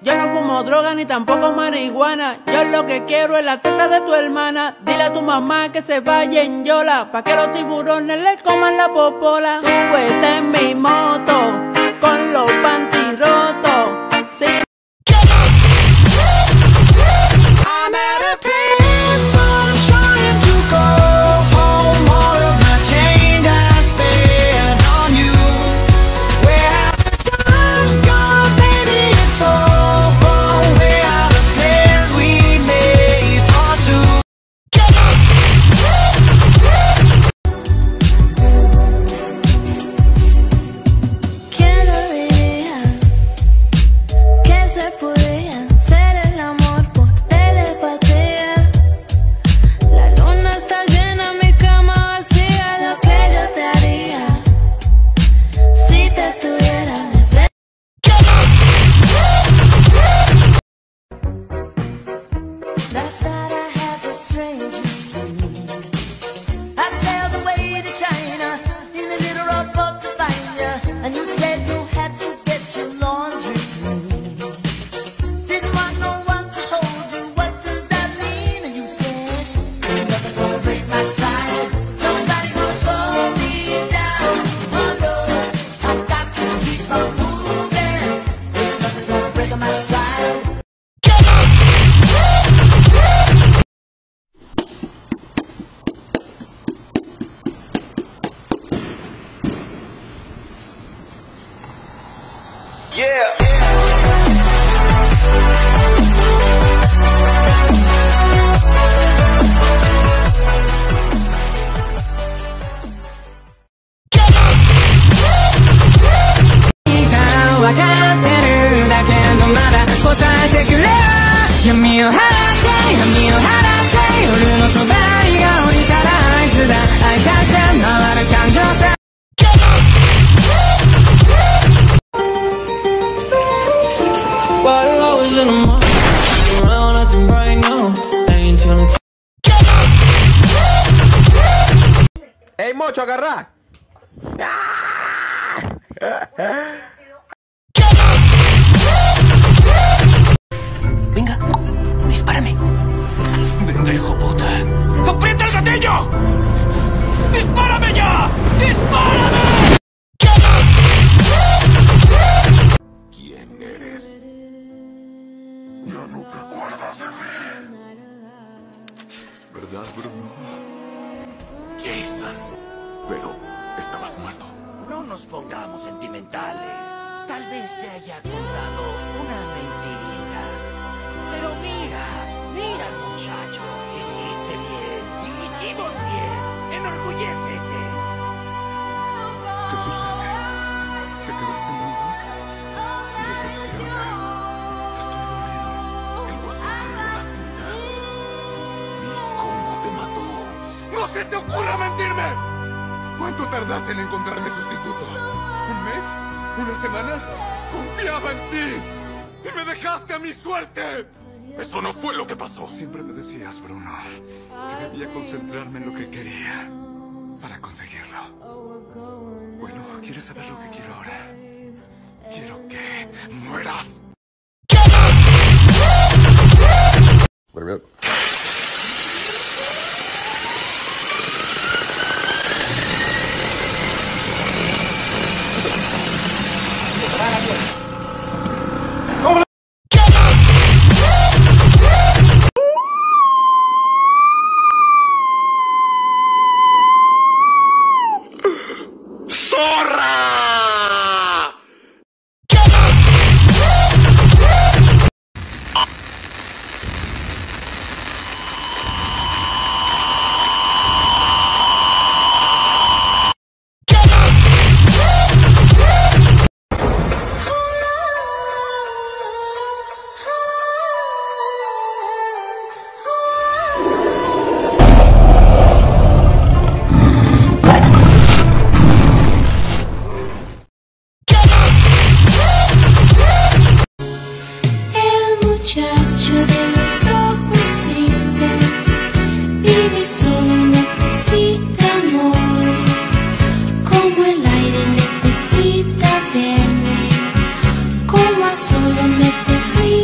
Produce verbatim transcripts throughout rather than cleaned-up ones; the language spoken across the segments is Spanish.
Yo no fumo droga ni tampoco marihuana. Yo lo que quiero es la teta de tu hermana. Dile a tu mamá que se vaya en yola, pa' que los tiburones le coman la popola. Súbete en mi moto con los panties rotos. Sí. I'm at a place where I'm trying to go home. All of my change I spent on you. Where have the times gone, baby? It's all wrong. Where are the plans we made for two? ¿Quién lo diría que se podía hacer el amor por telepatía? La luna está llena, mi cama vacía. Lo que yo te haría si te tuviera de frente. Last night I had the strangest dream. I sailed away to China in a little rowboat to find ya, and you said you had to get your laundry clean. Didn't want no one to hold you. What does that mean? And you said, ain't nothing gonna break my stride. Nobody gonna slow me down. Oh no, I got to keep on moving. Ain't nothing gonna break my stride. Yeah. While I was in the mall, around acting right now, I ain't tryna t- ¡Ey, mocho, agarrá! Venga, dispárame. Venga, hijo puta. ¡Aprieta el gatillo! ¡Dispárame ya! ¡Dispárame! ¿Quién eres? Ya no te acuerdas de mí, ¿verdad, Bruno? Jason. Pero estabas muerto. No nos pongamos sentimentales. Tal vez se haya contado una mentirita. Pero mira, mira, muchacho. Hiciste bien. Hicimos bien. Enorgullécete. ¿Qué sucede? ¿Te quedaste mudo? Decepciones. Estoy dolido. El guasón perdió la cinta. Vi cómo te mató. ¡No se te ocurra mentirme! ¿Cuánto tardaste en encontrarme sustituto? ¿Un mes? ¿Una semana? Confiaba en ti y me dejaste a mi suerte. Eso no fue lo que pasó. Siempre me decías, Bruno, que debía concentrarme en lo que quería para conseguirlo. Bueno, ¿quieres saber lo que quiero ahora? Quiero que mueras. Muchacho de los ojos tristes, vive solo, necesita amor, como el aire necesita verme, como a solo necesita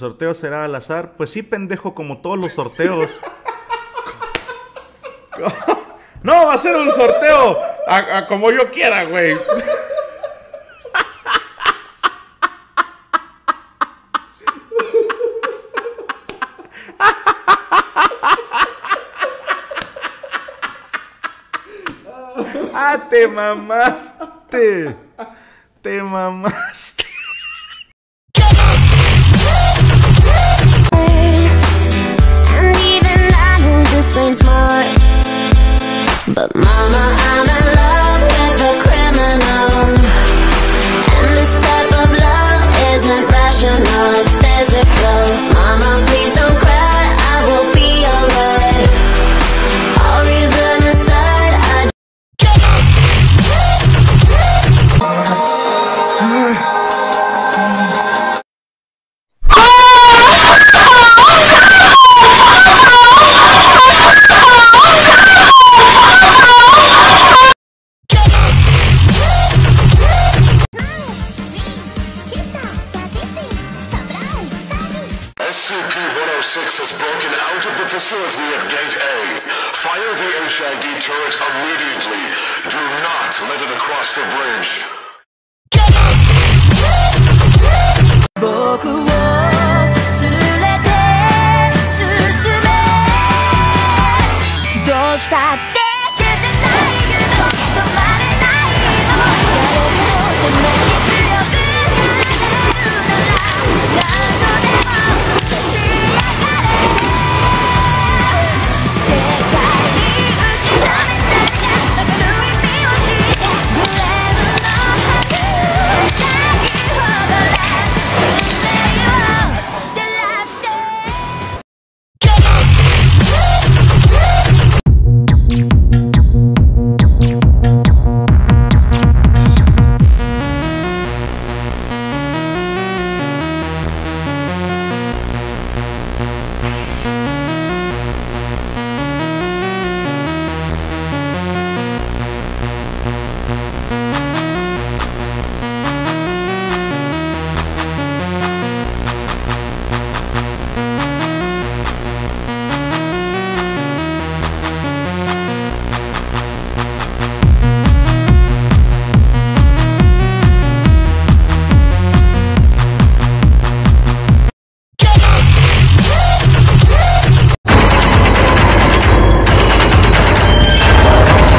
sorteo será al azar. Pues sí, pendejo, como todos los sorteos. No, va a ser un sorteo a, a como yo quiera, güey. Ah, te mamaste. Te mamaste. And even I know this ain't smart, but mama, I'm in love with a criminal. And this type of love isn't rational, it's physical. Mama, please don't cry, I will be alright. All reason aside, I S C P one oh six has broken out of the facility at Gate A. Fire the H I D turret immediately. Do not let it across the bridge. 僕を連れて進め、どうしたって消せないけど止まれないの、誰もてめに強くなれるなら何度でも立ち上がれ、世界に打ちのめされた明るい意味を知ってグレームの春を咲き誇れ、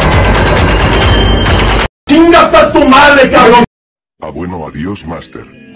Ah, bueno, adiós, Master.